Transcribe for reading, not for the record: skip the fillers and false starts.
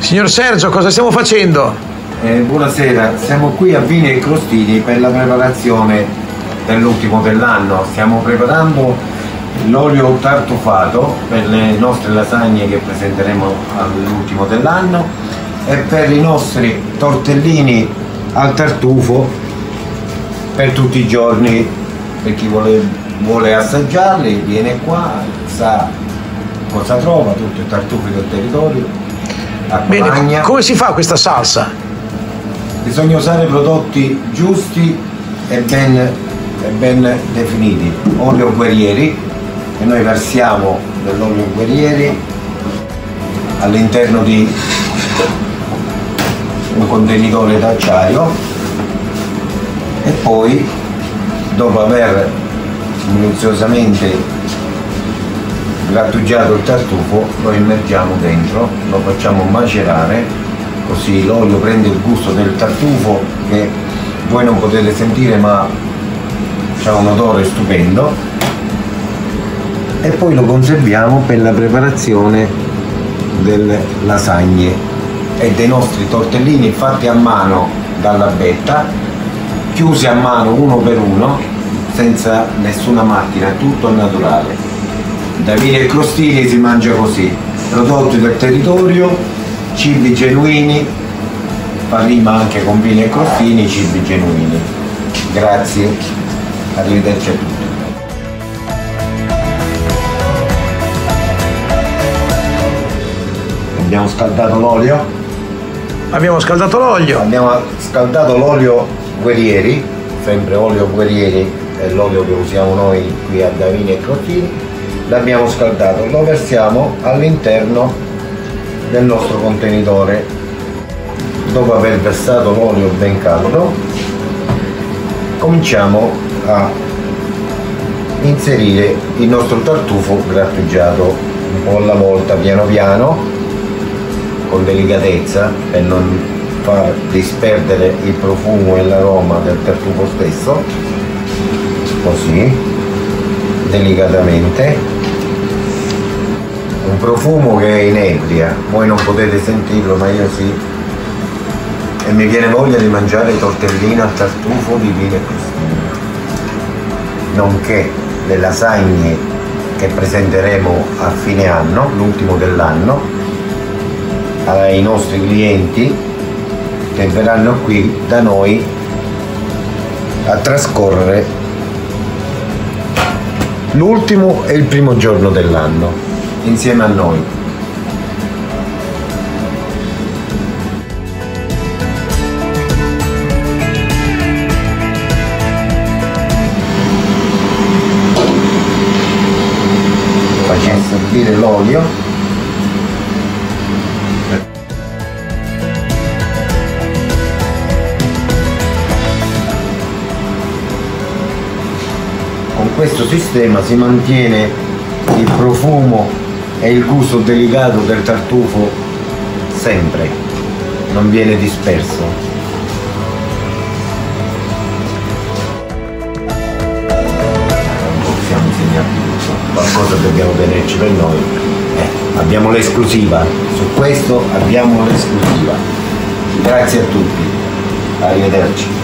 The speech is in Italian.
Signor Sergio, cosa stiamo facendo? Buonasera, siamo qui a Vini e Crostini per la preparazione dell'ultimo dell'anno. Stiamo preparando l'olio tartufato per le nostre lasagne che presenteremo all'ultimo dell'anno e per i nostri tortellini al tartufo per tutti i giorni. Per chi vuole assaggiarli viene qua, sa cosa trova, tutto il tartufo del territorio. Bene, come si fa questa salsa? Bisogna usare prodotti giusti e ben definiti. Olio Guerrieri, e noi versiamo dell'olio Guerrieri all'interno di un contenitore d'acciaio e poi, dopo aver minuziosamente grattugiato il tartufo, lo immergiamo dentro, lo facciamo macerare, così l'olio prende il gusto del tartufo che voi non potete sentire ma ha un odore stupendo, e poi lo conserviamo per la preparazione delle lasagne e dei nostri tortellini fatti a mano dalla Betta, chiusi a mano uno per uno senza nessuna macchina, tutto naturale. Da Vini e Crostini si mangia così: prodotti del territorio, cibi genuini, fa rima anche con Vini e Crostini, cibi genuini. Grazie, arrivederci a tutti. Abbiamo scaldato l'olio? Abbiamo scaldato l'olio. Abbiamo scaldato l'olio Guerrieri, sempre olio Guerrieri è l'olio che usiamo noi qui a Vini e Crostini. L'abbiamo scaldato, lo versiamo all'interno del nostro contenitore. Dopo aver versato l'olio ben caldo, cominciamo a inserire il nostro tartufo grattugiato un po' alla volta, piano piano, con delicatezza, per non far disperdere il profumo e l'aroma del tartufo stesso. Così, delicatamente. Un profumo che è inebria, voi non potete sentirlo ma io sì, e mi viene voglia di mangiare i tortellini al tartufo di Vini e Crostini, nonché le lasagne che presenteremo a fine anno, l'ultimo dell'anno, ai nostri clienti che verranno qui da noi a trascorrere l'ultimo e il primo giorno dell'anno insieme a noi. Facciamo servire l'olio. Con questo sistema si mantiene il profumo e il gusto delicato del tartufo sempre, non viene disperso. Non possiamo insegnarvi tutto, qualcosa dobbiamo tenerci per noi. Abbiamo l'esclusiva, su questo abbiamo l'esclusiva. Grazie a tutti, arrivederci.